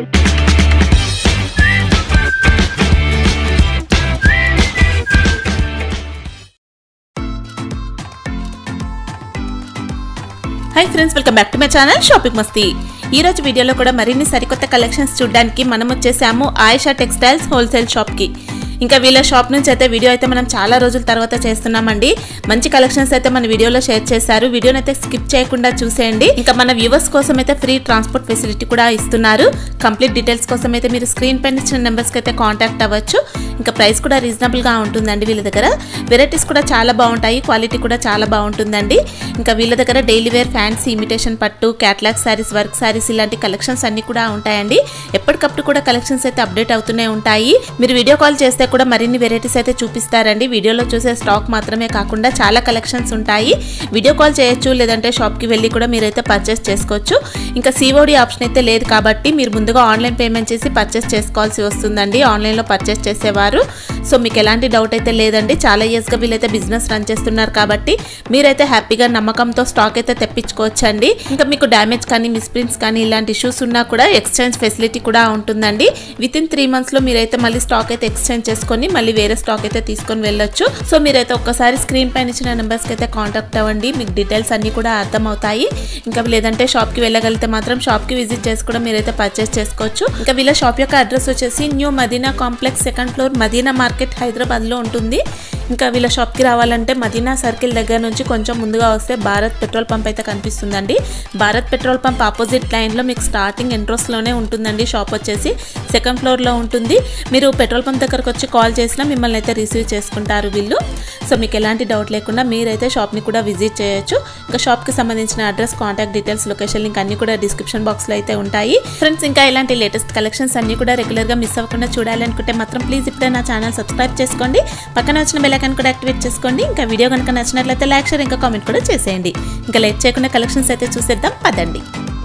Hi friends, welcome back to my channel shopping Masti. ఈ రోజు వీడియోలో కూడా మరిన్ని సరికొత్త కలెక్షన్స్ చూడడానికి మనం వచ్చేసాము ఆయిషా టెక్స్టైల్స్ హోల్సేల్ షాప్ కి। ఇంకా వీళ్ళ షాప్ నుంచి అయితే వీడియో అయితే మనం చాలా రోజుల తర్వాత చేస్తున్నామండి। మంచి కలెక్షన్స్ అయితే మన వీడియోలో షేర్ చేశారు, వీడియోని అయితే స్కిప్ చేయకుండా చూసేయండి। ఇంకా మన వ్యూవర్స్ కోసం అయితే ఫ్రీ ట్రాన్స్పోర్ట్ ఫెసిలిటీ కూడా ఇస్తున్నారు। కంప్లీట్ డీటెయిల్స్ కోసం అయితే మీరు స్క్రీన్ పైన ఇచ్చిన నెంబర్స్ కి అయితే కాంటాక్ట్ అవ్వచ్చు। ఇంకా ప్రైస్ కూడా రీజనబుల్ గా ఉంటుందండి వీళ్ళ దగ్గర। వెరైటీస్ కూడా చాలా బాగుంటాయి, క్వాలిటీ కూడా చాలా బాగుంటుందండి। ఇంకా వీళ్ళ దగ్గర డైలీ వేర్, ఫ్యాన్సీ, ఇమిటేషన్ పట్టు, క్యాటలాగ్ సారీస్, వర్క్ సారీస్ ఇలాంటి కలెక్షన్స్ అన్ని కూడా ఉంటాయండి। ఎప్పటికప్పుడు కూడా కలెక్షన్స్ అయితే అప్డేట్ అవుతూనే ఉంటాయి। మీరు వీడియో కాల్ చేస్తే కూడా మరిన్ని వెరైటీస్ అయితే చూపిస్తారండి। వీడియోలో చూసే స్టాక్ మాత్రమే కాకుండా చాలా కలెక్షన్స్ ఉంటాయి। వీడియో కాల్ చేయొచ్చు, లేదంటే షాప్ కి వెళ్ళి కూడా మీరైతే పర్చేస్ చేసుకోవచ్చు। ఇంకా సిఓడి ఆప్షన్ అయితే లేదు కాబట్టి మీరు ముందుగా ఆన్లైన్ పేమెంట్ చేసి పర్చేస్ చేసుకోవాల్సి వస్తుందండి ఆన్లైన్ లో పర్చేస్ చేసేవారు। సో మీకు ఎలాంటి డౌట్ అయితే లేదండి, చాలా ఇయర్స్ గా వీళ్ళైతే బిజినెస్ రన్ చేస్తున్నారు కాబట్టి మీరైతే హ్యాపీగా నమ్మకంతో స్టాక్ అయితే తెప్పించుకోవచ్చండి। ఇంకా మీకు డ్యామేజ్ కానీ, మిస్ప్రింట్స్ కానీ ఇలాంటి ఇష్యూస్ ఉన్నా కూడా ఎక్స్చేంజ్ ఫెసిలిటీ కూడా ఉంటుందండి। విత్ ఇన్ 3 months లో మీరైతే మళ్ళీ స్టాక్ అయితే ఎక్స్చేంజ్ చేసుకొని మళ్ళీ వేరే స్టాక్ అయితే తీసుకొని వెళ్ళొచ్చు। సో మీరైతే ఒక్కసారి స్క్రీన్ పైన ఇచ్చిన నెంబర్స్ కి అయితే కాంటాక్ట్ అవ్వండి, మీకు డీటెయిల్స్ అన్ని కూడా అర్థమవుతాయి। ఇంకా లేదంటే షాప్ కి వెళ్ళగలిగితే మాత్రం షాప్ కి విజిట్ చేసి కూడా మీరైతే పర్చేస్ చేసుకోవచ్చు। ఇంకా వీళ్ళ షాప్ యొక్క అడ్రస్ వచ్చేసి new Madina complex, 2nd floor, Madina market, Hyderabad లో ఉంటుంది। ఇంకా వీళ్ళ షాప్ కి రావాలంటే మదీనా సర్కిల్ దగ్గర నుంచి కొంచెం ముందుగా వస్తే భారత్ పెట్రోల్ పంప్ అయితే కనిపిస్తుందండి। Bharat petrol pump opposite line లో మీకు స్టార్టింగ్ ఎంట్రన్స్ లోనే ఉంటుందండి షాప్ వచ్చేసి 2nd ఫ్లోర్ లో ఉంటుంది। మీరు పెట్రోల్ పంప్ దగ్గరకు వచ్చి కాల్ చేసినా మిమ్మల్ని అయితే రిసీవ్ చేసుకుంటారు వీళ్ళు। సో మీకు ఎలాంటి డౌట్ లేకుండా మీరైతే షాప్ ని కూడా విజిట్ చేయొచ్చు। ఇంకా షాప్ కి సంబంధించిన address, contact details, location link అన్ని కూడా డిస్క్రిప్షన్ బాక్స్ లో అయితే ఉంటాయి ఫ్రెండ్స్। ఇంకా ఇలాంటి లేటెస్ట్ కలెక్షన్స్ అన్ని కూడా రెగ్యులర్ గా మిస్ అవ్వకుండా చూడాలి అనుకుంటే మాత్రం ప్లీజ్ ఇప్పుడే నా ఛానల్ సబ్స్క్రైబ్ చేసుకోండి, పక్కన వచ్చిన బెల్ ఐకాన్ కూడా యాక్టివేట్ చేసుకోండి। ఇంకా వీడియో కనుక నచ్చినట్లయితే లైక్, షేర్, ఇంకా కామెంట్ కూడా చేసేయండి। ఇంకా లేట్ చేయకుండా కలెక్షన్స్ అయితే చూసేద్దాం పదండి।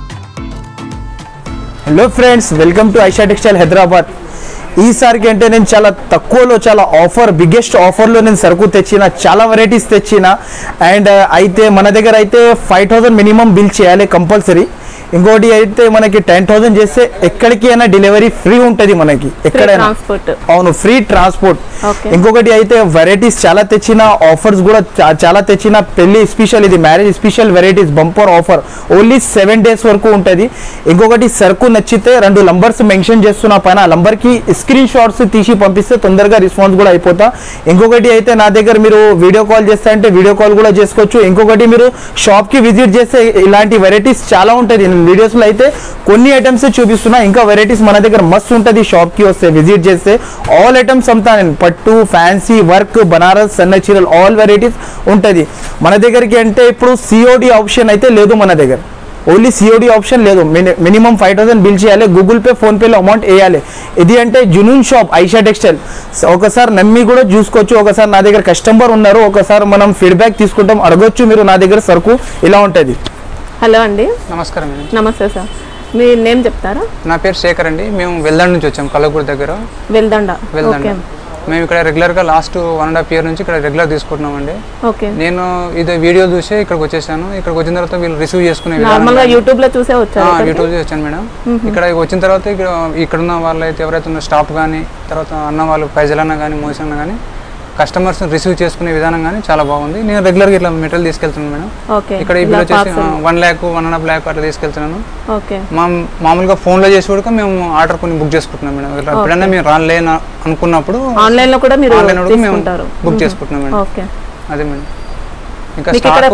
Hello friends, welcome to Ayesha textile Hyderabad. ఈసారికి అంటే నేను చాలా తక్కువలో, చాలా ఆఫర్, బిగ్గెస్ట్ ఆఫర్లో నేను సరుకు తెచ్చిన, చాలా వెరైటీస్ తెచ్చిన। అండ్ అయితే మన దగ్గర అయితే 5000 మినిమం బిల్ చేయాలి కంపల్సరీ। ఇంకోటి అయితే మనకి 10,000 చేస్తే ఎక్కడికి అయినా డెలివరీ ఫ్రీ ఉంటుంది మనకి, ఎక్కడైనా। అవును, ఫ్రీ ట్రాన్స్పోర్ట్। ఇంకొకటి అయితే వెరైటీస్ చాలా తెచ్చిన, ఆఫర్స్ కూడా చాలా తెచ్చిన। పెళ్లి స్పెషల్, ఇది marriage special varieties, bumper offer, only 7 days వరకు ఉంటుంది। ఇంకొకటి సరుకు నచ్చితే 2 నంబర్స్ మెన్షన్ చేస్తున్నా పైన, ఆ నంబర్కి స్క్రీన్ షాట్స్ తీసి పంపిస్తే తొందరగా రెస్పాన్స్ కూడా అయిపోతా। ఇంకొకటి అయితే నా దగ్గర మీరు వీడియో కాల్ చేస్తే అంటే వీడియో కాల్ కూడా చేసుకోవచ్చు। ఇంకొకటి మీరు షాప్కి విజిట్ చేస్తే ఇలాంటి వెరైటీస్ చాలా ఉంటుంది। వీడియోస్ లో అయితే కొన్ని ఐటమ్స్ చూపిస్తున్నా, ఇంకా వెరైటీస్ మన దగ్గర మస్తు ఉంటుంది। షాప్ కి వస్తే విజిట్ చేస్తే ఆల్ ఐటమ్స్ అమ్ముతా నేను, పట్టు, ఫ్యాన్సీ, వర్క్, బనారస్, సన్న చీరలు, ఆల్ వెరైటీస్ ఉంటుంది మన దగ్గరికి। అంటే ఇప్పుడు సిఓడి ఆప్షన్ అయితే లేదు మన దగ్గర, ఓన్లీ సిఓడి ఆప్షన్ లేదు। మినిమం 5000 బిల్ చేయాలి, గూగుల్ పే, ఫోన్ పేలో అమౌంట్ వేయాలి। ఇది అంటే జునూన్ షాప్ ఆయిషా టెక్స్టైల్, ఒకసారి నమ్మి కూడా చూసుకోవచ్చు। ఒకసారి నా దగ్గర కస్టమర్ ఉన్నారు, ఒకసారి మనం ఫీడ్బ్యాక్ తీసుకుంటాం, అడగొచ్చు మీరు నా దగ్గర సరుకు ఇలా ఉంటుంది। హలో అండి, నమస్కారం అండి। నమస్తే సార్, మీ నేమ్ చెప్తారా? నా పేరు శేఖర్ అండి, మేము వెల్దండ నుంచి వచ్చాం, కల్లగూడ దగ్గర। వెల్దండ, మేము ఇక్కడ రెగ్యులర్గా లాస్ట్ 1.5 year నుంచి ఇక్కడ రెగ్యులర్ తీసుకుంటున్నామండి। ఓకే, నేను ఇది వీడియో చూసి ఇక్కడికి వచ్చేసాను। ఇక్కడికి వచ్చిన తర్వాత వీళ్ళు రిసీవ్ చేసుకునే నార్మల్గా యూట్యూబ్ లో చూసే వచ్చాను, యూట్యూబ్ వచ్చాను మేడం। ఇక్కడ వచ్చిన తర్వాత ఇక్కడ ఉన్న వాళ్ళు అయితే ఎవరైతే ఉన్న స్టాఫ్ కానీ, తర్వాత అన్న వాళ్ళు ఫైజల్ అన్న కానీ, మోసన్ అన్న కానీ, కస్టమర్స్ రిసీవ్ చేసుకునే విధానం కానీ చాలా బాగుంది। నేను రెగ్యులర్గా ఇట్లా మెటీరియల్ తీసుకెళ్తున్నాను మేడం। ఇక్కడ ఇప్పుడు వచ్చేసి 1 lakh, 1.5 lakh అట్లా తీసుకెళ్తున్నాను। మామూలుగా ఫోన్లో చేసి కూడా మేము ఆర్డర్ కొన్ని బుక్ చేసుకుంటున్నాం మేడం। ఎప్పుడైనా మేము రాలేను అనుకున్నప్పుడు ఆన్లైన్ లో కూడా మేము బుక్ చేసుకుంటున్నాం మేడం। అదే మేడం। ఇంకా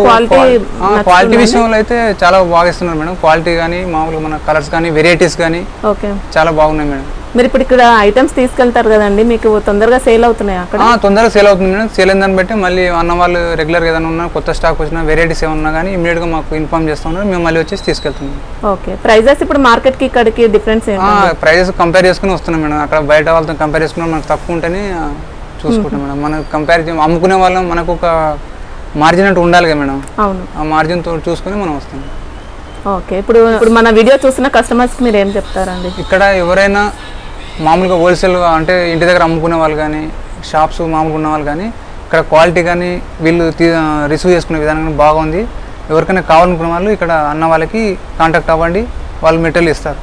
క్వాలిటీ విషయంలో అయితే చాలా బాగా ఇస్తున్నారు మేడం। క్వాలిటీ కానీ, మామూలుగా మన కలర్స్ కానీ, వెరైటీస్ కానీ చాలా బాగున్నాయి మేడం। మీరు ఇప్పుడు ఇక్కడ ఐటమ్స్ తీసుకెళ్తారు కదండి, మీకు తొందరగా సేల్ అవుతున్నాయి అక్కడ? తొందరగా సేల్ అవుతుంది మేడం। సేల్ అయిన దాన్ని బట్టి మళ్ళీ అన్న వాళ్ళు రెగ్యులర్గా ఏదైనా ఉన్నా, కొత్త స్టాక్ వచ్చినా, వెరైటీస్ ఏమన్నా కానీ ఇమీడియట్గా మాకు ఇన్ఫార్మ్ చేస్తూ ఉన్నారు, మేము మళ్ళీ వచ్చేసి తీసుకెళ్తున్నాం। ఓకే, ప్రైజెస్ ఇప్పుడు మార్కెట్కి ఇక్కడికి డిఫరెన్స్? ప్రైజెస్ కంపేర్ చేసుకుని వస్తున్నాం మేడం। అక్కడ బయట వాళ్ళతో కంపేర్ చేసుకున్నా మనకు తక్కువ ఉంటేనే చూసుకుంటాం మేడం। మనకు కంపేర్ అమ్ముకునే వాళ్ళం, మనకు ఒక మార్జిన్ అంటూ ఉండాలి కదా మేడం, ఆ మార్జిన్తో చూసుకొని మనం వస్తాం। ఓకే, ఇప్పుడు మన వీడియో చూసిన కస్టమర్స్కి మీరు ఏం చెప్తారండి? ఇక్కడ ఎవరైనా మామూలుగా హోల్సేల్ అంటే ఇంటి దగ్గర అమ్ముకునే వాళ్ళు కానీ, షాప్స్ మామూలుగా ఉన్న వాళ్ళు కానీ, ఇక్కడ క్వాలిటీ కానీ వీళ్ళు రిసీవ్ చేసుకునే విధానం బాగుంది। ఎవరికైనా కావాలనుకున్న వాళ్ళు ఇక్కడ అన్న వాళ్ళకి కాంటాక్ట్ అవ్వండి, వాళ్ళు మెటీరియల్ ఇస్తారు।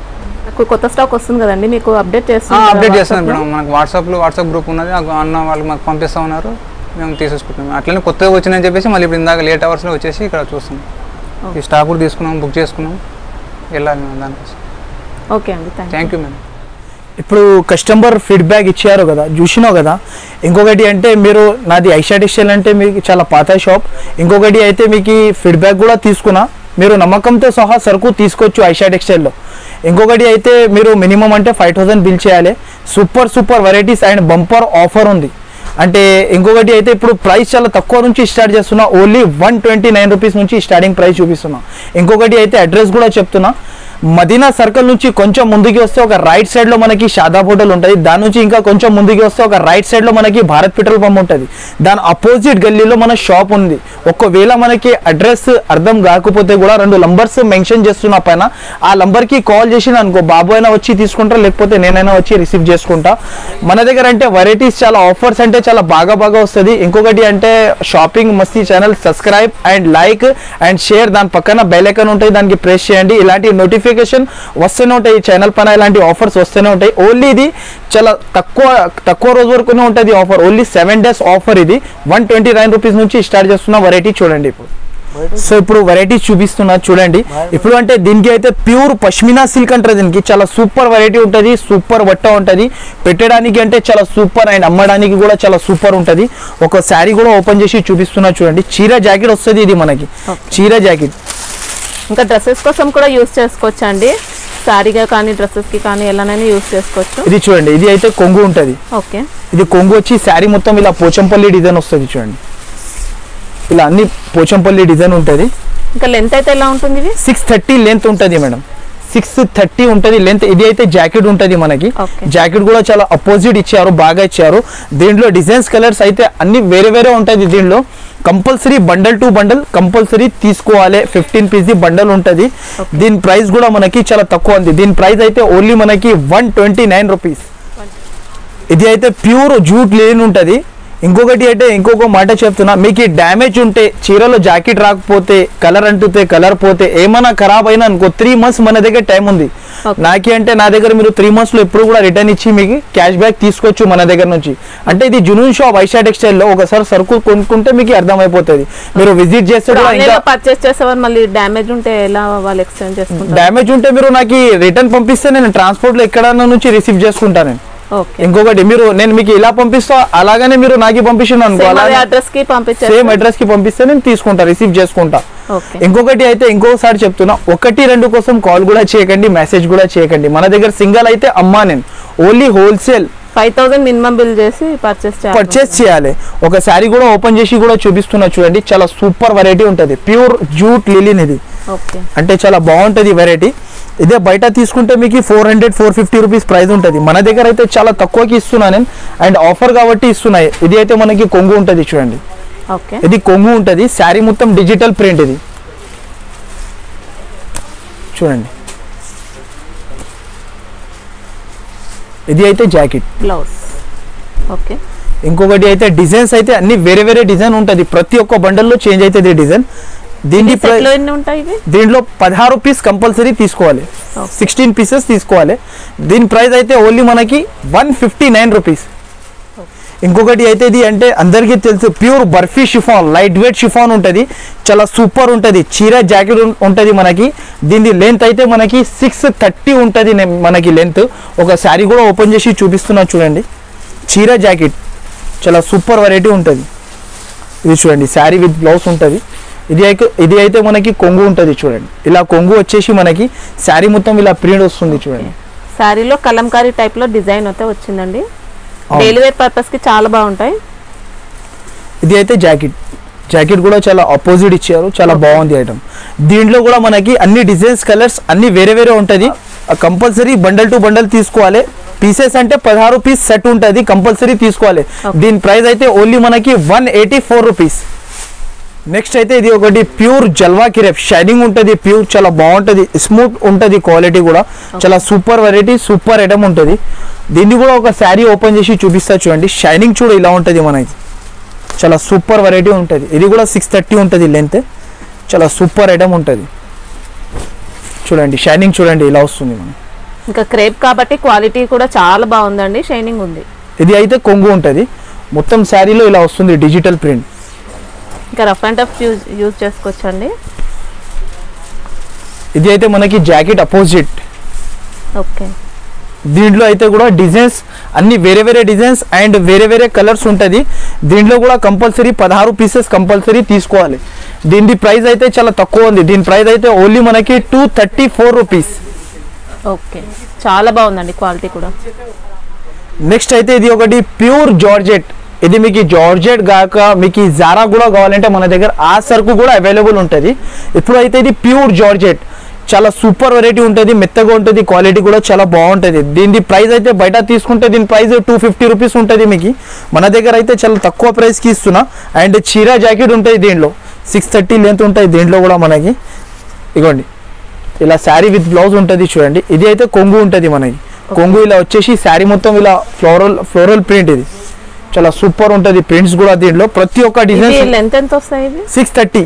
నాకు కొత్త స్టాక్ వస్తుంది కదండి, మీకు అప్డేట్ అప్డేట్ చేస్తున్నాం మేడం. మనకు వాట్సాప్ గ్రూప్ ఉన్నది, అన్న వాళ్ళు మాకు పంపిస్తూ ఉన్నారు, మేము తీసేసుకుంటున్నాం. అట్లనే కొత్తగా వచ్చిందని చెప్పేసి మళ్ళీ ఇప్పుడు ఇందాక లేట్ అవర్స్లో వచ్చేసి ఇక్కడ చూస్తున్నాం. ఈ స్టాక్ కూడా తీసుకున్నాం, బుక్ చేసుకున్నాం, వెళ్ళాలి మేము దానికోసం. ఓకే అండి, థ్యాంక్ యూ మేడం. ఇప్పుడు కస్టమర్ ఫీడ్బ్యాక్ ఇచ్చారు కదా, చూసినావు కదా. ఇంకొకటి అంటే మీరు నాది ఐషా టెక్స్టైల్ అంటే మీకు చాలా పాత షాప్. ఇంకొకటి అయితే మీకు ఫీడ్బ్యాక్ కూడా తీసుకున్నా, మీరు నమ్మకంతో సహా సరుకు తీసుకోవచ్చు ఐషా టెక్స్టైల్లో. ఇంకొకటి అయితే మీరు మినిమం అంటే 5000 బిల్ చేయాలి. Super varieties and bumper offer ఉంది. అంటే ఇంకొకటి అయితే ఇప్పుడు ప్రైస్ చాలా తక్కువ నుంచి స్టార్ట్ చేస్తున్నా, ఓన్లీ 129 రూపీస్ నుంచి స్టార్టింగ్ ప్రైస్ చూపిస్తున్నా. ఇంకొకటి అయితే అడ్రస్ కూడా చెప్తున్నా, మదీనా సర్కిల్ నుంచి కొంచెం ముందుకి వస్తే ఒక రైట్ సైడ్లో మనకి షాదాబ్ హోటల్ ఉంటుంది. దాని నుంచి ఇంకా కొంచెం ముందుకి వస్తే ఒక రైట్ సైడ్లో మనకి భారత్ పెట్రోల్ పంప్ ఉంటుంది. దాని అపోజిట్ గల్లీలో మన షాప్ ఉంది. ఒకవేళ మనకి అడ్రస్ అర్థం కాకపోతే కూడా 2 నంబర్స్ మెన్షన్ చేస్తున్నా పైన, ఆ నంబర్కి కాల్ చేసి అనుకో, బాబు అయినా వచ్చి తీసుకుంటా, లేకపోతే నేనైనా వచ్చి రిసీవ్ చేసుకుంటా. మన దగ్గర అంటే వెరైటీస్ చాలా, ఆఫర్స్ అంటే చాలా బాగా వస్తుంది. ఇంకొకటి అంటే shopping Masti channel subscribe and like and share, దాని పక్కన బెల్ ఐకాన్ ఉంటుంది, దానికి ప్రెస్ చేయండి. ఇలాంటి నోటిఫికేషన్ వస్తూనే ఉంటాయి, ఛానల్ పైన ఇలాంటి ఆఫర్స్ వస్తూనే ఉంటాయి. ఓన్లీ ఇది చాలా తక్కువ రోజు వరకునే ఉంటుంది ఆఫర్. Only 7 days offer. ఇది 129 రూపీస్ నుంచి స్టార్ట్ చేస్తున్న వెరైటీ చూడండి. ఇప్పుడు సో ఇప్పుడు వెరైటీస్ చూపిస్తున్నా చూడండి. ఇప్పుడు అంటే దీనికి అయితే ప్యూర్ పష్మినా సిల్క్ అంటారు. దీనికి చాలా సూపర్ వెరైటీ ఉంటుంది, సూపర్ బట్ట ఉంటుంది. పెట్టడానికి అంటే చాలా సూపర్ అండ్ అమ్మడానికి కూడా చాలా సూపర్ ఉంటుంది. ఒక శారీ కూడా ఓపెన్ చేసి చూపిస్తున్నా చూడండి. చీర జాకెట్ వస్తుంది ఇది మనకి, చీర జాకెట్. ఇంకా డ్రెస్సెస్ కోసం కూడా యూస్ చేసుకోవచ్చు అండి, శారీగా కానీ డ్రెస్సెస్కి కానీ ఎలానైనా యూస్ చేసుకోవచ్చు. ఇది చూడండి, ఇది అయితే కొంగు ఉంటుంది. ఓకే, ఇది కొంగు వచ్చి శారీ మొత్తం ఇలా పోచంపల్లి డిజైన్ వస్తుంది చూడండి. ఇలా అన్ని పోచంపల్లి డిజైన్ ఉంటుంది. ఇంకా లెంత్ అయితే ఎలా ఉంటుంది? ఇది 630 లెంత్ ఉంటుంది మేడం, 630 ఉంటుంది లెంత్. ఇది అయితే జాకెట్ ఉంటుంది మనకి. జాకెట్ కూడా చాలా అపోజిట్ ఇచ్చారు, బాగా ఇచ్చారు. దీంట్లో డిజైన్స్ కలర్స్ అయితే అన్ని వేరే ఉంటుంది. దీంట్లో compulsory bundle to bundle compulsory తీసుకోవాలి. 15 పీస్ బండల్ ఉంటుంది. దీని ప్రైస్ కూడా మనకి చాలా తక్కువ ఉంది. దీని ప్రైస్ అయితే ఓన్లీ మనకి 129 రూపీస్. ఇది అయితే ప్యూర్ జూట్ లేని ఉంటుంది. ఇంకొకటి అంటే ఇంకొక మాట చెప్తున్నా, మీకు డ్యామేజ్ ఉంటే, చీరలో జాకెట్ రాకపోతే, కలర్ అంటుతే, కలర్ పోతే, ఏమైనా ఖరాబ్ అయినా అనుకో, 3 months మన దగ్గర టైం ఉంది. నాకి అంటే నా దగ్గర మీరు 3 months లో ఎప్పుడు కూడా రిటర్న్ ఇచ్చి మీకు క్యాష్ బ్యాక్ తీసుకోవచ్చు మన దగ్గర నుంచి. అంటే ఇది జునూన్ షాప్ ఐషా టెక్స్టైల్ లో ఒకసారి సరుకు కొనుక్కుంటే మీకు అర్థమైపోతుంది. మీరు విజిట్ చేస్తే కూడా ఇంకా పర్చేస్ చేసేవారు మళ్ళీ డ్యామేజ్ ఉంటే ఎలా వాళ్ళు ఎక్స్చేంజ్ చేసుకుంటారు? డ్యామేజ్ ఉంటే మీరు నాకు రిటర్న్ పంపిస్తే నేను ట్రాన్స్పోర్ట్ లో ఎక్కడన్నా నుంచి రిసీవ్ చేసుకుంటాను నేను. ఇంకొకటి నేను మీకు ఇలా పంపిస్తా, అలాగనే మీరు నాకు పంపించిన అనుకో, సేమ్ అడ్రస్ కి పంపిస్తే నేను తీసుకుంటా, రిసీవ్ చేసుకుంటా. ఇంకొకటి అయితే ఇంకొకసారి చెప్తున్నా, 1-2 కోసం కాల్ కూడా చేయకండి, మెసేజ్ కూడా చేయకండి. మన దగ్గర సింగల్ అయితే అమ్మా, నేను ఓన్లీ హోల్సేల్ 5000 మినిమం బిల్ చేసి పర్చేస్ చేయాలి. ఒక శారీ కూడా ఓపెన్ చేసి కూడా చూపిస్తున్నా చూడండి. చాలా సూపర్ వెరైటీ ఉంటుంది, ప్యూర్ జూట్ లిలిన్. ఇది అంటే చాలా బాగుంటుంది వెరైటీ. ఇదే బయట తీసుకుంటే మీకు 400-450 రూపీస్ ప్రైస్ ఉంటుంది. మన దగ్గర అయితే చాలా తక్కువకి ఇస్తున్నా నేను, అండ్ ఆఫర్ కాబట్టి ఇస్తున్నాయి. ఇది అయితే మనకి కొంగు ఉంటుంది చూడండి. ఇది కొంగు ఉంటుంది, శారీ మొత్తం డిజిటల్ ప్రింట్. ఇది చూడండి. ఇది అయితే జాకెట్ బ్లౌజ్. ఓకే, ఇంకొకటి అయితే డిజైన్స్ అయితే అన్ని వేరే డిజైన్ ఉంటుంది. ప్రతి ఒక్క బండల్లో చేంజ్ అవుతుంది డిజైన్. దీని దీంట్లో 16 పీస్ కంపల్సరీ తీసుకోవాలి, 16 పీసెస్ తీసుకోవాలి. దీని ప్రైస్ అయితే ఓన్లీ మనకి 159 రూపీస్. ఇంకొకటి అయితే ఇది అంటే అందరికీ తెలుసు, ప్యూర్ బర్ఫీ షిఫాన్, లైట్ వెయిట్ షిఫాన్ ఉంటుంది, చాలా సూపర్ ఉంటుంది. చీర జాకెట్ ఉంటుంది మనకి. దీని లెంత్ అయితే మనకి 630 ఉంటుంది మనకి లెంత్. ఒక శారీ కూడా ఓపెన్ చేసి చూపిస్తున్నా చూడండి. చీర జాకెట్ చాలా సూపర్ వెరైటీ ఉంటుంది. ఇది చూడండి, శారీ విత్ బ్లౌజ్ ఉంటుంది. ఇది అయితే మనకి కొంగు ఉంటుంది చూడండి. ఇలా కొంగు వచ్చేసి మనకి శారీ మొత్తం ఇలా ప్రింట్ వస్తుంది చూడండి. శారీలో కలంకారీ టైప్ లో డిజైన్ అయితే వచ్చిందండి. డైలీ వేర్ పర్పస్ కి చాలా బాగుంటాయి. ఇది అయితే జాకెట్ కూడా చాలా ఆపోజిట్ ఇచ్చారు, చాలా బాగుంది ఐటమ్. దీంట్లో కూడా మనకి అన్ని డిజైన్స్ కలర్స్ అన్ని వేరే ఉంటుంది. కంపల్సరీ బండల్ టు బండల్ తీసుకోవాలి. పీసెస్ అంటే 16 పీస్ సెట్ ఉంటుంది, కంపల్సరీ తీసుకోవాలి. దీని ప్రైస్ అయితే ఓన్లీ మనకి 184 రూపీస్. నెక్స్ట్ అయితే ఇది ఒకటి ప్యూర్ జల్వా కిరేప్, షైనింగ్ ఉంటుంది, ప్యూర్ చాలా బాగుంటుంది, స్మూత్ ఉంటుంది, క్వాలిటీ కూడా చాలా సూపర్ వెరైటీ, సూపర్ ఐటమ్ ఉంటుంది. దీన్ని కూడా ఒక శారీ ఓపెన్ చేసి చూపిస్తా చూడండి. షైనింగ్ చూడ ఇలా ఉంటుంది మనకి, చాలా సూపర్ వెరైటీ ఉంటుంది. ఇది కూడా 630 ఉంటుంది లెంత్, చాలా సూపర్ ఐటమ్ ఉంటుంది. చూడండి షైనింగ్ చూడండి ఇలా వస్తుంది మనకి. ఇంకా క్రేప్ కాబట్టి క్వాలిటీ కూడా చాలా బాగుందండి, షైనింగ్ ఉంది. ఇది అయితే కొంగు ఉంటుంది, మొత్తం శారీలో ఇలా వస్తుంది డిజిటల్ ప్రింట్. ఇంకా రఫ్ అండ్ టఫ్ యూజ్ చేసుకోవచ్చండి. ఇది అయితే మనకి జాకెట్ అపోజిట్. ఓకే, దీంట్లో అయితే కూడా డిజైన్స్ అన్ని వేరే వేరే డిజైన్స్ అండ్ వేరే వేరే కలర్స్ ఉంటుంది. దీంట్లో కూడా కంపల్సరీ 16 పీసెస్ కంపల్సరీ తీసుకోవాలి. దీని ప్రైస్ అయితే చాలా తక్కువ ఉంది. దీని ప్రైస్ అయితే ఓన్లీ మనకి 234 రూపీస్. ఓకే, చాలా బాగుందండి క్వాలిటీ కూడా. నెక్స్ట్ అయితే ఇది ఒకటి ప్యూర్ జార్జెట్. ఇది మీకు జార్జెట్ కాక మీకు జారా కూడా కావాలంటే మన దగ్గర ఆ సరుకు కూడా అవైలబుల్ ఉంటుంది. ఇప్పుడు అయితే ఇది ప్యూర్ జార్జెట్, చాలా సూపర్ వెరైటీ ఉంటుంది, మెత్తగా ఉంటుంది, క్వాలిటీ కూడా చాలా బాగుంటుంది. దీని ప్రైస్ అయితే బయట తీసుకుంటే దీని ప్రైస్ 250 రూపీస్ ఉంటుంది. మీకు మన దగ్గర అయితే చాలా తక్కువ ప్రైస్కి ఇస్తున్నా. అండ్ చీరా జాకెట్ ఉంటుంది, దీంట్లో 630 లెంత్ ఉంటుంది. దీంట్లో కూడా మనకి ఇగోండి ఇలా శారీ విత్ బ్లౌజ్ ఉంటుంది చూడండి. ఇది అయితే కొంగు ఉంటుంది మనకి. కొంగు ఇలా వచ్చేసి శారీ మొత్తం ఇలా ఫ్లోరల్ ప్రింట్. ఇది చాలా సూపర్ ఉంటుంది, ప్రింట్స్ కూడా దీంట్లో ప్రతి ఒక్క డిజైన్ లెంత్ ఎంత వస్తాయి? 630.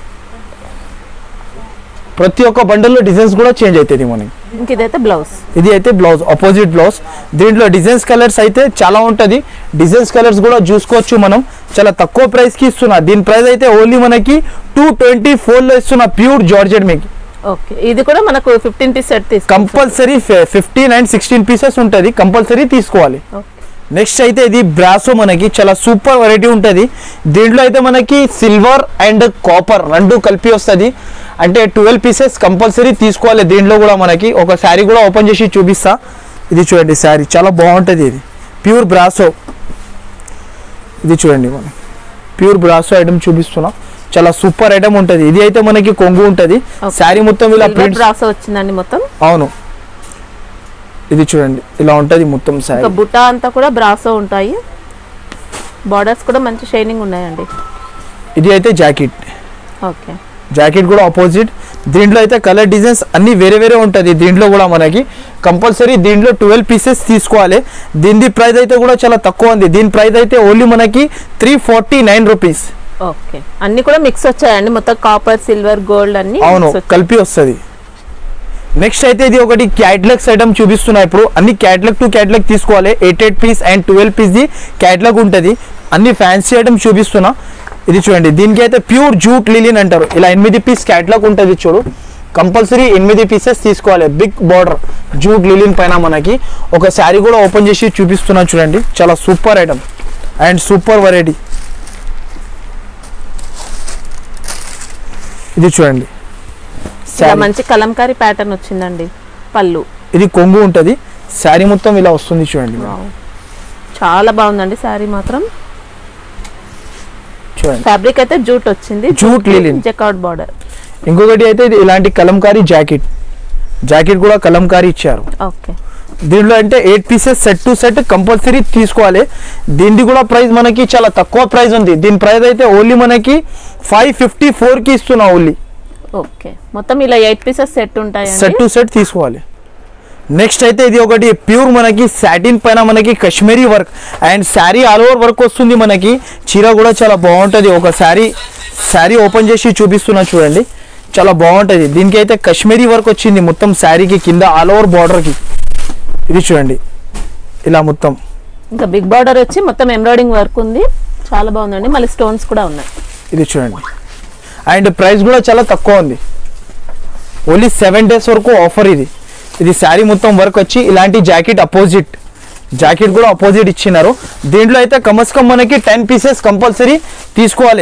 ప్రతి ఒక్క బండల్లో డిజైన్స్ కూడా చేంజ్ అవుతుంది మనకి. ఇదైతే బ్లౌజ్, ఇది అయితే బ్లౌజ్ అపోజిట్ బ్లౌజ్. దీంట్లో డిజైన్స్ కలర్స్ అయితే చాలా ఉంటుంది. డిజైన్స్ కలర్స్ కూడా చూసుకోవచ్చు మనం. చాలా తక్కువ ప్రైస్కి ఇస్తున్నా. దీని ప్రైస్ అయితే ఓన్లీ మనకి 224లో ఇస్తున్నా, ప్యూర్ జార్జెట్ మీకు. ఓకే, ఇది కూడా మనకు 15 piece set compulsory 15 and 16 pieces ఉంటుంది, కంపల్సరీ తీసుకోవాలి. నెక్స్ట్ అయితే ఇది బ్రాసో, మనకి చాలా సూపర్ వెరైటీ ఉంటుంది. దీంట్లో అయితే మనకి సిల్వర్ అండ్ కాపర్ రెండు కలిపి వస్తుంది. అంటే 12 పీసెస్ కంపల్సరీ తీసుకోవాలి. దీంట్లో కూడా మనకి ఒక శారీ కూడా ఓపెన్ చేసి చూపిస్తా. ఇది చూడండి శారీ చాలా బాగుంటుంది. ఇది ప్యూర్ బ్రాసో. ఇది చూడండి మనం ప్యూర్ బ్రాసో ఐటమ్ చూపిస్తున్నా, చాలా సూపర్ ఐటమ్ ఉంటుంది. ఇది అయితే మనకి కొంగు ఉంటుంది, శారీ మొత్తం ఇలా ప్రింట్ బ్రాసో వచ్చిందండి మొత్తం. అవును, ఇది చూడండి ఇలా ఉంటుంది మొత్తం శారీ. బుట్టా అంతా కూడా బ్రాసో ఉంటాయి, బార్డర్స్ కూడా మంచి షైనింగ్ ఉన్నాయండి. ఇది అయితే జాకెట్. ఓకే, జాకెట్ కూడా ఆపోజిట్. దీంట్లో అయితే కలర్ డిజైన్స్ అన్ని వేరే వేరే ఉంటుంది. దీంట్లో కూడా మనకి కంపల్సరీ దీంట్లో 12 పీసెస్ తీసుకోవాలి. దీని ప్రైస్ అయితే కూడా చాలా తక్కువ ఉంది. దీని ప్రైస్ అయితే ఓన్లీ మనకి 349 రూపీస్. ఓకే, అన్ని కూడా మిక్స్ వచ్చాయండి మొత్తం, కాపర్ సిల్వర్ గోల్డ్ అన్ని. అవును, కలిపి వస్తుంది. నెక్స్ట్ అయితే ఇది ఒకటి క్యాటలాగ్స్ ఐటమ్ చూపిస్తున్నా. ఇప్పుడు అన్ని క్యాటలాగ్ టు క్యాటలాగ్ తీసుకోవాలి. 8 piece and 12 piece the catalogue ఉంటుంది. అన్ని ఫ్యాన్సీ ఐటమ్ చూపిస్తున్నా. ఇది చూడండి, దీనికి అయితే ప్యూర్ జూట్ లిలిన్ అంటారు. ఇలా 8 పీస్ క్యాటలాగ్ ఉంటుంది చూడు, కంపల్సరీ 8 పీసెస్ తీసుకోవాలి. బిగ్ బార్డర్ జూట్ లిలిన్ పైన మనకి ఒక శారీ కూడా ఓపెన్ చేసి చూపిస్తున్నా చూడండి. చాలా super item and super variety. ఇది చూడండి మంచి కలంకారీ ప్యాటర్న్ వచ్చిందండి. పళ్ళు ఇది కొంగు ఉంటుంది, శారీ మొత్తం ఇలా వస్తుంది చూడండి. చాలా బాగుందండి శారీ మాత్రం. చూడండి ఫ్యాబ్రిక్ అయితే జూట్ వచ్చింది, జూట్ లిలిన్ జకార్డ్ బార్డర్. ఇంకొకటి అయితే ఇలాంటి కలంకారీ జాకెట్. జాకెట్ కూడా కలంకారీ ఇచ్చారు. ఓకే, దీంట్లో అంటే 8 pieces set to set compulsory తీసుకోవాలి. దీనిది కూడా ప్రైస్ మనకి చాలా తక్కువ ప్రైస్ ఉంది. దీని ప్రైస్ అయితే ఓన్లీ మనకి 554కి ఇస్తున్నా ఓన్లీ. ఓకే, మొత్తం ఇలా 8 పీసెస్ సెట్ ఉంటాయి, సెట్ టు సెట్ తీసుకోవాలి. నెక్స్ట్ అయితే ఇది ఒకటి ప్యూర్ మనకి సాటిన్ పైన మనకి Kashmiri work and sari all over work వస్తుంది. మనకి చీర కూడా చాలా బాగుంటుంది. ఒక శారీ ఓపెన్ చేసి చూపిస్తున్నా చూడండి, చాలా బాగుంటుంది. దీనికి అయితే కాశ్మీరీ వర్క్ వచ్చింది మొత్తం శారీకి కింద ఆల్ ఓవర్ బార్డర్కి. ఇది చూడండి ఇలా మొత్తం ఇంకా బిగ్ బార్డర్ వచ్చి మొత్తం ఎంబ్రాయిడింగ్ వర్క్ ఉంది, చాలా బాగుందండి. మళ్ళీ స్టోన్స్ కూడా ఉన్నాయి. ఇది చూడండి అండ్ ప్రైస్ కూడా చాలా తక్కువ ఉంది. ఓన్లీ 7 days వరకు ఆఫర్. ఇది శారీ మొత్తం వర్క్ వచ్చి ఇలాంటి జాకెట్ అపోజిట్. జాకెట్ కూడా అపోజిట్ ఇచ్చినారు. దీంట్లో అయితే కమస్ కమ్ మనకి 10 పీసెస్ కంపల్సరీ తీసుకోవాలి.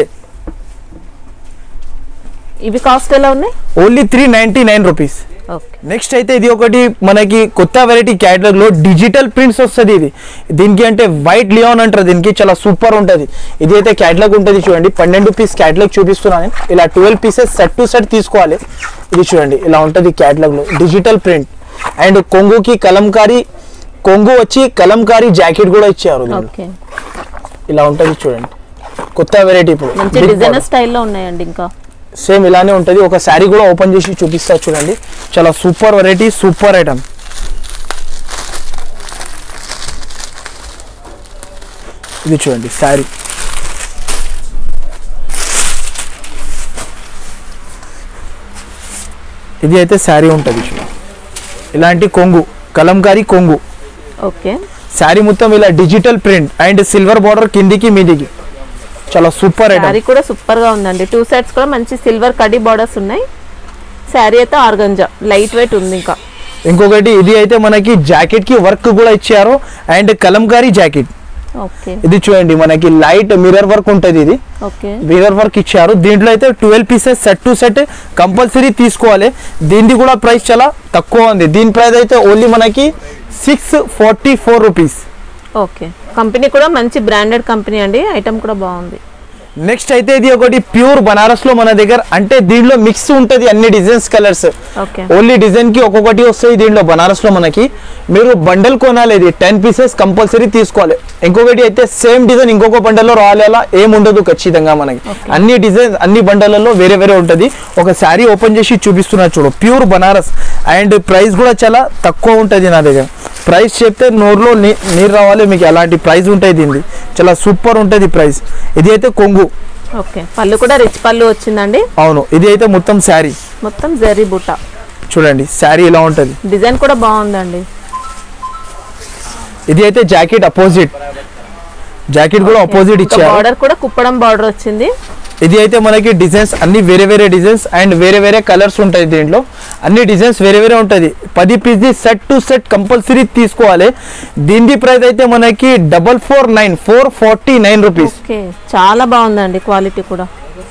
ఇవి కాస్ట్ ఎలా ఉన్నాయి? Only 399 rupees. నెక్స్ట్ అయితే ఇది ఒకటి మనకి కొత్త వెరైటీ క్యాటలాగ్ లో డిజిటల్ ప్రింట్స్ వస్తుంది. దీనికి అంటే వైట్ లియాన్ అంటారు. దీనికి చాలా సూపర్ ఉంటుంది. ఇది అయితే క్యాటలాగ్ ఉంటుంది చూడండి. 12 పీస్ క్యాటలాగ్ చూపిస్తున్నాను. ఇలా 12 పీసెస్ సెట్ టు సెట్ తీసుకోవాలి. ఇది చూడండి ఇలా ఉంటుంది క్యాటలాగ్ లో డిజిటల్ ప్రింట్ అండ్ కొంగుకి కలంకారీ, కొంగు వచ్చి కలంకారీ జాకెట్ కూడా ఇచ్చారు. ఇలా ఉంటుంది చూడండి, కొత్త వెరైటీ. ఇప్పుడు డిజైనర్ స్టైల్లో ఉన్నాయండి. ఇంకా సేమ్ ఇలానే ఉంటుంది. ఒక శారీ కూడా ఓపెన్ చేసి చూపిస్తా చూడండి, చాలా సూపర్ వెరైటీ, సూపర్ ఐటమ్. ఇది చూడండి శారీ. ఇది అయితే శారీ ఉంటుంది చూడండి. ఇలాంటి కొంగు కలంకారీ కొంగు. ఓకే. శారీ మొత్తం ఇలా digital print and silver border కిందికి మీదికి చాలా సూపర్ ఐటమ్. శారీ కూడా సూపర్ గా ఉందండి. 2 సైడ్స్ కూడా మంచి సిల్వర్ కడి బార్డర్స్ ఉన్నాయి. శారీ అయితే ఆర్గంజా లైట్ వెయిట్ ఉంది. ఇంకా ఇంకొకటి ఇది అయితే మనకి జాకెట్ కి వర్క్ కూడా ఇచ్చారు అండ్ కలంకారీ జాకెట్. ఓకే. ఇది చూడండి మనకి లైట్ మిర్రర్ వర్క్ ఉంటుంది. ఇది ఓకే మిర్రర్ వర్క్ ఇచ్చారు. దీంట్లో అయితే 12 pieces set to set compulsory తీసుకోవాలి. దీనిది కూడా ప్రైస్ చాలా తక్కువ ఉంది. దీని ప్రైస్ అయితే ఓన్లీ మనకి 644 రూపీస్. ఓకే. కంపెనీ కూడా మంచి బ్రాండెడ్ కంపెనీ అండి. ఐటమ్ కూడా బాగుంది. నెక్స్ట్ అయితే ఇది ఒకటి ప్యూర్ బనారస్ లో మన దగ్గర అంటే దీంట్లో మిక్స్ ఉంటుంది అన్ని designs colours. Okay. Only design కి ఒక్కొక్కటి వస్తాయి దీంట్లో బనారస్ లో మనకి. మీరు బండల్ కొనాలి. ఇది 10 పీసెస్ కంపల్సరీ తీసుకోవాలి. ఇంకొకటి అయితే సేమ్ డిజైన్ ఇంకొక బండల్లో రాలేలా ఏముండదు ఖచ్చితంగా మనకి. అన్ని డిజైన్ అన్ని బండలలో వేరే వేరే ఉంటుంది. ఒక శారీ ఓపెన్ చేసి చూపిస్తున్నా చూడు, ప్యూర్ బనారస్ అండ్ ప్రైస్ కూడా చాలా తక్కువ ఉంటుంది నా దగ్గర. ప్రైస్ చెప్తే నోరులో నీరు రావాలి మీకు, అలాంటి ప్రైస్ ఉంటుంది దీనిది. చాలా సూపర్ ఉంటుంది ప్రైస్. ఇది అయితే కొంగు. ఓకే. పళ్ళు కూడా రిచ్ పళ్ళు వచ్చిందండి. అవును. ఇది అయితే మొత్తం శారీ మొత్తం జరీ బుట్ట చూడండి. శారీ ఇలా ఉంటుంది. డిజైన్ కూడా బాగుందండి. ఇది అయితే జాకెట్ అపోజిట్. జాకెట్ కూడా అపోజిట్ ఇచ్చారు. బార్డర్ కూడా కుప్పడం బార్డర్ వచ్చింది. ఇది అయితే మనకి డిజైన్స్ అన్ని వేరే వేరే డిజైన్స్ అండ్ వేరే వేరే కలర్స్ ఉంటాయి. దీంట్లో అన్ని డిజైన్స్ వేరే వేరే ఉంటుంది. 10 piece set to set compulsory తీసుకోవాలి. దీని ప్రైస్ అయితే మనకి 449 రూపీస్. ఓకే. చాలా బాగుందండి క్వాలిటీ కూడా.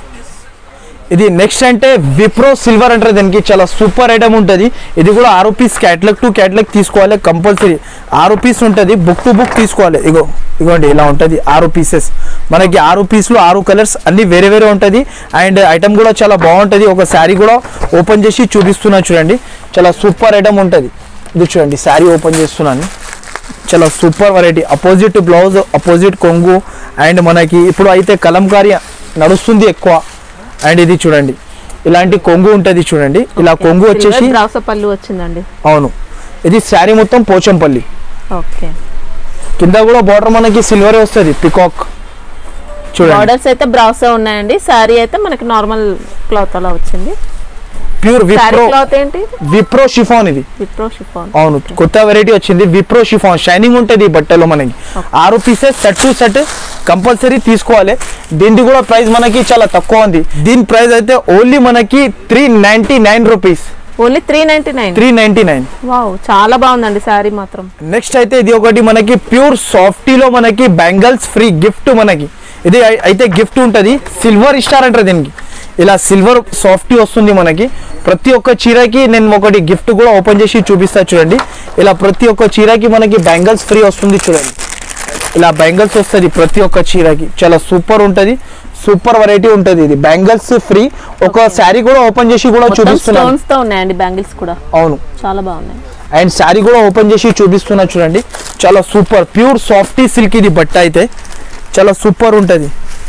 ఇది నెక్స్ట్ అంటే విప్రో సిల్వర్ అంటారు దీనికి. చాలా సూపర్ ఐటమ్ ఉంటుంది. ఇది కూడా 6 పీస్ క్యాటలాగ్ టు క్యాటలాగ్ తీసుకోవాలి కంపల్సరీ. 6 పీస్ ఉంటుంది. బుక్ టు బుక్ తీసుకోవాలి. ఇగోండి ఇలా ఉంటుంది 6 పీసెస్ మనకి. 6 పీస్లు 6 కలర్స్ అన్ని వేరే వేరే ఉంటుంది అండ్ ఐటమ్ కూడా చాలా బాగుంటుంది. ఒక శారీ కూడా ఓపెన్ చేసి చూపిస్తున్నా చూడండి. చాలా సూపర్ ఐటమ్ ఉంటుంది. ఇది చూడండి శారీ ఓపెన్ చేస్తున్నాను. చాలా super variety. Opposite blouse opposite కొంగు అండ్ మనకి ఇప్పుడు అయితే కలంకారీ నడుస్తుంది ఎక్కువ. అండ్ ఇది చూడండి ఇలాంటి కొంగు ఉంటుంది చూడండి. ఇలా కొంగు వచ్చేసి పళ్ళు వచ్చిందండి. అవును. ఇది శారీ మొత్తం పోచంపల్లి. ఓకే. కింద కూడా బార్డర్ మనకి సిల్వర్ వస్తుంది పికాక్ చూడండి. బార్డర్స్ అయితే బ్రౌసా ఉన్నాయండి. శారీ అయితే మనకి నార్మల్ క్లాత్ అలా వచ్చింది. ప్యూర్ విప్రో క్లాత్ ఏంటి? విప్రో షిఫాన్. ఇది విప్రో షిఫాన్. అవును. కొత్త వెరైటీ వచ్చింది విప్రో షిఫాన్. షైనింగ్ ఉంటుంది ఈ బట్టలో మనకి. 6 pieces set to set compulsory తీసుకోవాలి. దీనికి కూడా ప్రైస్ మనకి చాలా తక్కువ ఉంది. దీని ప్రైస్ అయితే ఓన్లీ మనకి 399 రూపీస్. ఓన్లీ 399. వావ్ చాలా బాగుందండి శారీ మాత్రం. నెక్స్ట్ అయితే ఇది ఒకటి మనకి ప్యూర్ సాఫ్టీలో మనకి బ్యాంగిల్స్ ఫ్రీ గిఫ్ట్ మనకి. ఇది అయితే గిఫ్ట్ ఉంటుంది. సిల్వర్ స్టార్ అంటారు దీనికి. ఇలా సిల్వర్ సాఫ్టీ వస్తుంది మనకి. ప్రతి ఒక్క చీరకి నేను ఒకటి గిఫ్ట్ కూడా ఓపెన్ చేసి చూపిస్తా చూడండి. ఇలా ప్రతి ఒక్క చీరకి మనకి బ్యాంగిల్స్ ఫ్రీ వస్తుంది చూడండి. ఇలా బ్యాంగిల్స్ వస్తుంది ప్రతి ఒక్క చీరకి. చాలా సూపర్ ఉంటుంది. సూపర్ వెరైటీ ఉంటుంది. ఇది బ్యాంగిల్స్ ఫ్రీ. ఒక శారీ కూడా ఓపెన్ చేసి కూడా చూపిస్తున్నాను. స్టోన్స్ తో ఉన్నాయండి బ్యాంగిల్స్ కూడా. అవును. చాలా బాగున్నాయి. అండ్ శారీ కూడా ఓపెన్ చేసి చూపిస్తున్నా చూడండి. చాలా సూపర్ ప్యూర్ సాఫ్టీ సిల్క్ ఇది బట్ట అయితే చాలా సూపర్ ఉంటుంది.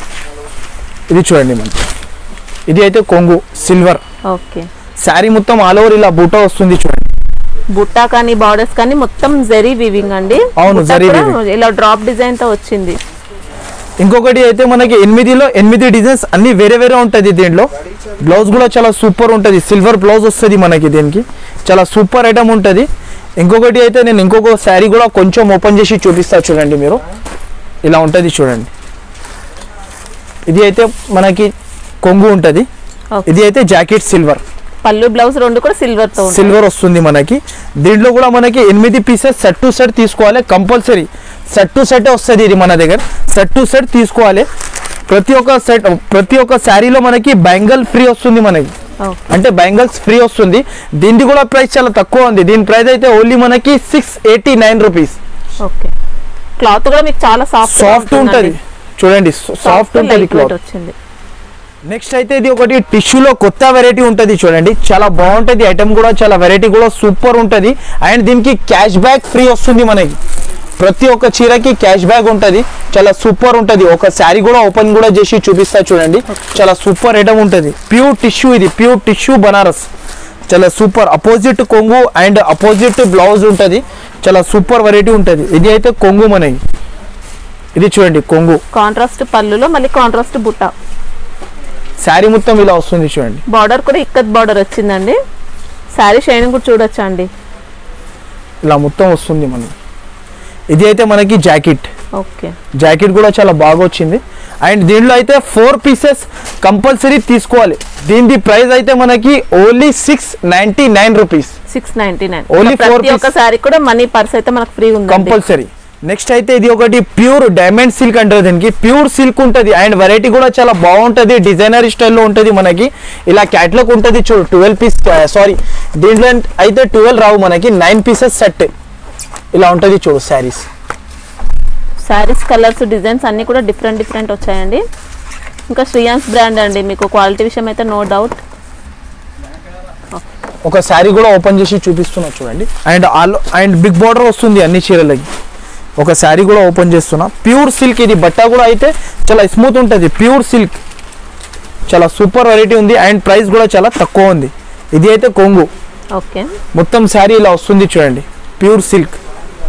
ఇది చూడండి మనకి. ఇది అయితే కొంగు సిల్వర్. ఓకే. శారీ మొత్తం ఆల్ ఓవర్ ఇలా బూటా వస్తుంది చూడండి. బుట్టా కానీ బార్డర్స్ కానీ మొత్తం జరీ వీవింగ్ అండి. అవును జరీ వీవింగ్. ఇలా డ్రాప్ డిజైన్ తో వచ్చింది. ఇంకొకటి అయితే మనకి 8 డిజైన్స్ అన్ని వేరే వేరే ఉంటుంది. దీంట్లో బ్లౌజ్ కూడా చాలా సూపర్ ఉంటుంది. సిల్వర్ బ్లౌజ్ వస్తుంది మనకి. దీనికి చాలా సూపర్ ఐటమ్ ఉంటుంది. ఇంకొకటి అయితే నేను ఇంకొక శారీ కూడా కొంచెం ఓపెన్ చేసి చూపిస్తా చూడండి. మీరు ఇలా ఉంటుంది చూడండి. ఇది అయితే మనకి కొంగు ఉంటుంది. ఇది అయితే జాకెట్ సిల్వర్. పళ్ళు బ్లౌజ్ రెండు కూడా సిల్వర్ వస్తుంది మనకి. దీంట్లో కూడా మనకి 8 పీసెస్ సెట్ టు సెట్ తీసుకోవాలి కంపల్సరీ. సెట్ టు సెట్ వస్తుంది ఇది మన దగ్గర. సెట్ టు సెట్ తీసుకోవాలి. ప్రతి ఒక్క శారీలో మనకి బ్యాంగిల్ ఫ్రీ వస్తుంది మనకి. అంటే బ్యాంగిల్స్ ఫ్రీ వస్తుంది. దీనికి కూడా ప్రైస్ చాలా తక్కువ ఉంది. దీని ప్రైస్ అయితే ఓన్లీ మనకి 689 రూపీస్. ఓకే. క్లాత్ కూడా మీకు చాలా సాఫ్ట్ ఉంటుంది చూడండి. సాఫ్ట్ ఉంటుంది క్లాత్ వచ్చింది. నెక్స్ట్ అయితే ఇది ఒకటి టిష్యూలో కొత్త వెరైటీ ఉంటుంది చూడండి. చాలా బాగుంటుంది ఐటమ్ కూడా. చాలా వెరైటీ కూడా సూపర్ ఉంటుంది. అండ్ దీనికి క్యాష్ బ్యాక్ ఫ్రీ వస్తుంది మనకి. ప్రతి ఒక్క చీరకి క్యాష్ బ్యాక్ ఉంటుంది. చాలా సూపర్ ఉంటుంది. ఒక శారీ కూడా ఓపెన్ కూడా చేసి చూపిస్తా చూడండి. చాలా సూపర్ ఐటమ్ ఉంటుంది. Pure tissue. ఇది ప్యూర్ టిష్యూ బనారస్. చాలా సూపర్. అపోజిట్ కొంగు అండ్ అపోజిట్ బ్లౌజ్ ఉంటుంది. చాలా సూపర్ వెరైటీ ఉంటుంది. ఇది అయితే కొంగు మనకి. ఇది చూడండి కొంగు. కాంట్రాస్ట్ పళ్ళులో మళ్ళీ కాంట్రాస్ట్ బుట్ట. శారీ మొత్తం ఇలా వస్తుంది చూడండి. బార్డర్ కూడా ఇక్కత్ బార్డర్ వచ్చిందండి. శారీ షైనింగ్ కూడా చూడొచ్చా అండి. ఇలా మొత్తం వస్తుంది మనకి. ఇది అయితే మనకి జాకెట్. ఓకే, జాకెట్ కూడా చాలా బాగా వచ్చింది. అండ్ దీంట్లో అయితే 4 పీసెస్ కంపల్సరీ తీసుకోవాలి. దీని ప్రైస్ అయితే మనకి ఓన్లీ 699 రూపీస్. 699. Only 4 ప్రతి ఒక్క సారీ కూడా మనీ పర్స్ అయితే మనకు ఫ్రీ ఉంది కంపల్సరీ. నెక్స్ట్ అయితే ఇది ఒకటి ప్యూర్ డైమండ్ సిల్క్ అంటారు దీనికి. ప్యూర్ సిల్క్ ఉంటుంది అండ్ వెరైటీ కూడా చాలా బాగుంటుంది. డిజైనర్ స్టైల్లో ఉంటుంది మనకి. ఇలా క్యాట్లాగ్ ఉంటుంది చూడు. 12 పీస్ సారీ దీంట్లో అయితే 12 రావు మనకి, 9 పీసెస్ సెట్ ఇలా ఉంటుంది చూడు. శారీస్ కలర్స్ డిజైన్స్ అన్ని కూడా డిఫరెంట్ వచ్చాయండి. ఇంకా శ్రీయాన్స్ బ్రాండ్ అండి, మీకు క్వాలిటీ విషయం అయితే నో డౌట్. ఒక శారీ కూడా ఓపెన్ చేసి చూపిస్తున్నా చూడండి. అండ్ బిగ్ బార్డర్ వస్తుంది అన్ని చీరలకి. ఒక శారీ కూడా ఓపెన్ చేస్తున్నా. ప్యూర్ సిల్క్ ఇది. బట్ట కూడా అయితే చాలా స్మూత్ ఉంటుంది. ప్యూర్ సిల్క్ చాలా సూపర్ వెరైటీ ఉంది. అండ్ ప్రైస్ కూడా చాలా తక్కువ ఉంది. ఇది అయితే కొంగు. ఓకే, మొత్తం శారీ ఇలా వస్తుంది చూడండి. ప్యూర్ సిల్క్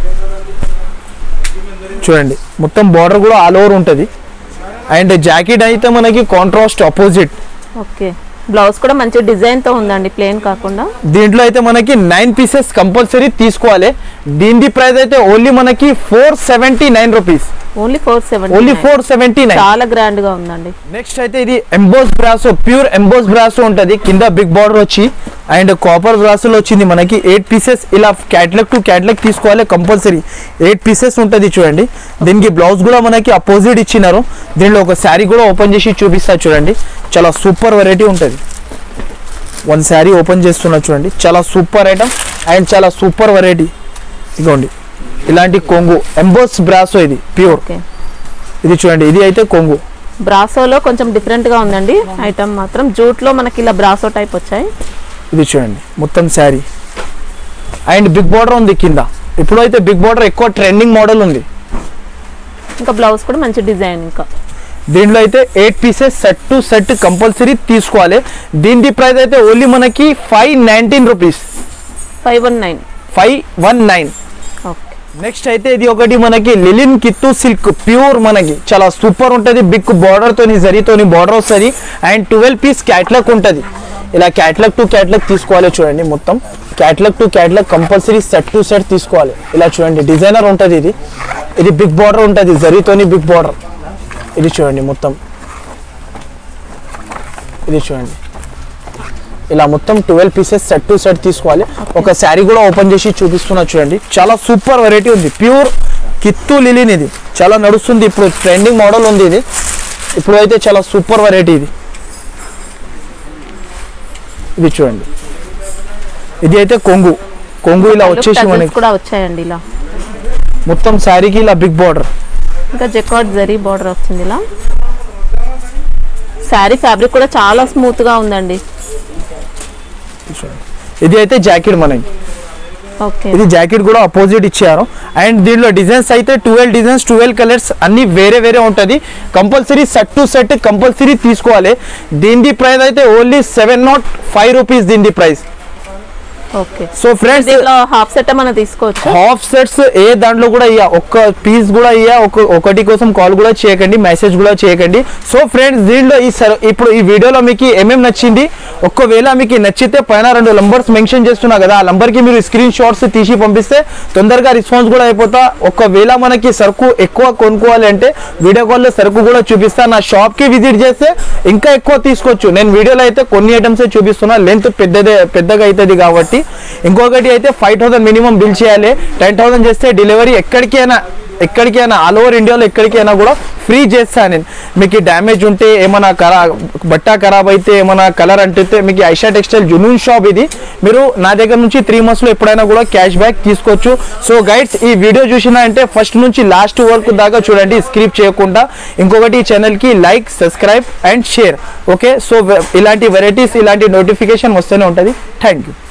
చూడండి. మొత్తం బార్డర్ కూడా ఆల్ ఓవర్ ఉంటుంది. అండ్ జాకెట్ అయితే మనకి కాంట్రాస్ట్ ఆపోజిట్. ఓకే, బ్లౌజ్ కూడా మంచి డిజైన్ తో ఉందండి, ప్లెయిన్ కాకుండా. దీంట్లో అయితే మనకి 9 పీసెస్ కంపల్సరీ తీసుకోవాలి. దీని ప్రైస్ అయితే ఓన్లీ మనకి 479 రూపీస్. ఓన్లీ 479. చాలా గ్రాండ్ గా ఉందండి. నెక్స్ట్ అయితే ఇది emboss brasso. Pure emboss brasso ఉంటుంది. కింద బిగ్ బార్డర్ వచ్చి అండ్ కాపర్ బ్రాసోలో వచ్చింది మనకి. 8 పీసెస్ ఇలా క్యాట్లాగ్ టు క్యాట్లాగ్ తీసుకోవాలి కంపల్సరీ. 8 పీసెస్ ఉంటుంది చూడండి. దీనికి బ్లౌజ్ కూడా మనకి అపోజిట్ ఇచ్చినారు. దీనిలో ఒక శారీ కూడా ఓపెన్ చేసి చూపిస్తా చూడండి. చాలా సూపర్ వెరైటీ ఉంటుంది. వన్ శారీ ఓపెన్ చేస్తున్నా చూడండి. చాలా సూపర్ ఐటమ్ అండ్ చాలా సూపర్ వెరైటీ. ఇదిగోండి ఇలాంటి కొంగు ఎంబోస్ బ్రాసో. ఇది ప్యూర్. ఇది చూడండి. ఇది అయితే కొంగు. బ్రాసోలో కొంచెం డిఫరెంట్ గా ఉందండి ఐటమ్ మాత్రం. జూట్ లో మనకి ఇలా బ్రాసో టైప్ వచ్చాయి. ఇది చూడండి మొత్తం శారీ. అండ్ బిగ్ బార్డర్ ఉంది కింద. ఇప్పుడు అయితే బిగ్ బార్డర్ ఎక్కువ ట్రెండింగ్ మోడల్ ఉంది. ఇంకా బ్లౌజ్ కూడా మంచి డిజైన్. ఇంకా దీంట్లో అయితే 8 pieces set to set compulsory తీసుకోవాలి. దీని ప్రైస్ అయితే ఓన్లీ మనకి 519 రూపీస్. 519. నెక్స్ట్ అయితే ఇది ఒకటి మనకి లిలిన్ కిత్తు సిల్క్ ప్యూర్. మనకి చాలా సూపర్ ఉంటుంది. బిగ్ బార్డర్ తోని జరీతోని బార్డర్ వస్తుంది. అండ్ 12 పీస్ క్యాట్లాగ్ ఉంటుంది. ఇలా క్యాట్లాగ్ టు క్యాట్లాగ్ తీసుకోవాలి చూడండి. మొత్తం catalogue to catalogue compulsory set to set తీసుకోవాలి. ఇలా చూడండి డిజైనర్ ఉంటుంది. ఇది బిగ్ బార్డర్ ఉంటుంది జరీతోని బిగ్ బార్డర్. ఇది చూడండి మొత్తం. ఇది చూడండి ఇలా మొత్తం 12 పీసెస్ సెట్ టు సెట్ తీసుకోవాలి. ఒక శారీ కూడా ఓపెన్ చేసి చూపిస్తున్నా చూడండి. చాలా సూపర్ వెరైటీ ఉంది. ప్యూర్ కిత్తు లిలిన్. ఇది చాలా నడుస్తుంది. ఇప్పుడు ట్రెండింగ్ మోడల్ ఉంది. ఇది ఇప్పుడు అయితే చాలా సూపర్ వెరైటీ ఇది. ఇది చూడండి. ఇది అయితే కొంగు. ఇలా వచ్చేసి మనకి కూడా వచ్చాయండి. ఇలా మొత్తం శారీకి ఇలా బిగ్ బార్డర్. ఇంకా జకార్డ్ జరీ బార్డర్ వచ్చింది. ఇలా శారీ ఫ్యాబ్రిక్ కూడా చాలా స్మూత్ గా ఉందండి. ఇది అయితే జాకెట్ మనకి. ఇది జాకెట్ కూడా అపోజిట్ ఇచ్చారు. అండ్ దీంట్లో డిజైన్స్ అయితే 12 డిజైన్స్ 12 కలర్స్ అన్ని వేరే ఉంటుంది. Compulsory set to set compulsory తీసుకోవాలి. దీని ప్రైస్ అయితే ఓన్లీ 705 రూపీస్. దీని price. Okay, so friends half set మనం తీసుకోవచ్చు. హాఫ్ సెట్స్ ఏ దాంట్లో కూడా ఇయ్యా. ఒక్క పీస్ కూడా ఇయ్యా. ఒకటి కోసం కాల్ కూడా చేయకండి, మెసేజ్ కూడా చేయకండి. సో ఫ్రెండ్స్ దీంట్లో ఇప్పుడు ఈ వీడియోలో మీకు ఏమేమి నచ్చింది. ఒకవేళ మీకు నచ్చితే పైన 2 నంబర్స్ మెన్షన్ చేస్తున్నా కదా, ఆ నంబర్కి మీరు స్క్రీన్ షాట్స్ తీసి పంపిస్తే తొందరగా రెస్పాన్స్ కూడా అయిపోతా. ఒకవేళ మనకి సరుకు ఎక్కువ కొనుక్కోవాలి అంటే వీడియో కాల్లో సరుకు కూడా చూపిస్తా. నా షాప్కి విజిట్ చేస్తే ఇంకా ఎక్కువ తీసుకోవచ్చు. నేను వీడియోలో అయితే కొన్ని ఐటమ్స్ చూపిస్తున్నా. లెంత్ పెద్దగా అవుతుంది కాబట్టి. ఇంకొకటి అయితే 5000 మినిమం బిల్ చేయాలి. 10,000 చేస్తే డెలివరీ ఎక్కడికైనా ఆల్ ఓవర్ ఇండియాలో ఎక్కడికైనా కూడా ఫ్రీ చేస్తాను నేను. మీకు డ్యామేజ్ ఉంటే ఏమైనా బట్ట ఖరాబ్ అయితే ఏమైనా కలర్ అంటితే మీకు ఐషా టెక్స్టైల్ జునూన్ షాప్ ఇది. మీరు నా దగ్గర నుంచి 3 monthsలో ఎప్పుడైనా కూడా క్యాష్ బ్యాక్ తీసుకోవచ్చు. సో గైడ్స్ ఈ వీడియో చూసినా అంటే ఫస్ట్ నుంచి లాస్ట్ వరకు దాకా చూడండి, స్కిప్ చేయకుండా. ఇంకొకటి ఈ ఛానల్కి like, subscribe and share. Okay, so ఇలాంటి వెరైటీస్ ఇలాంటి నోటిఫికేషన్ వస్తూనే ఉంటుంది. Thank you.